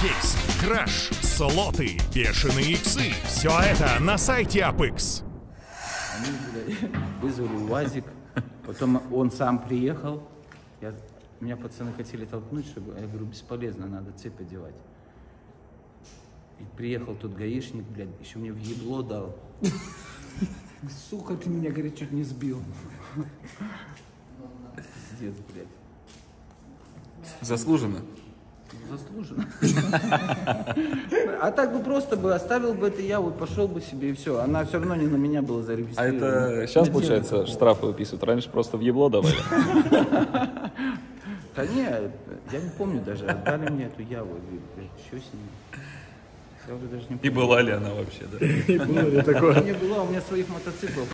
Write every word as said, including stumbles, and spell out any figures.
кейс, краш, слоты, бешеные иксы. Все это на сайте Апекс. Они, блядь, вызвали УАЗик, потом он сам приехал. Я, меня пацаны хотели толкнуть, чтобы... Я говорю, бесполезно, надо цепь одевать. И приехал тут гаишник, блядь, еще мне в ебло дал. Сука, ты меня, говорит, чуть не сбил. Пиздец, блядь. Заслуженно. Заслуженно. А так бы просто бы оставил бы это я, вот пошел бы себе и все. Она все равно не на меня была А зарегистрирована. это сейчас, получается, штрафы выписывают? Раньше просто в ебло давали. Да не, я не помню даже, отдали мне эту яву. Блядь, что с ней? Я уже даже не помню. И была ли она вообще, да? Не была, у меня своих мотоциклов.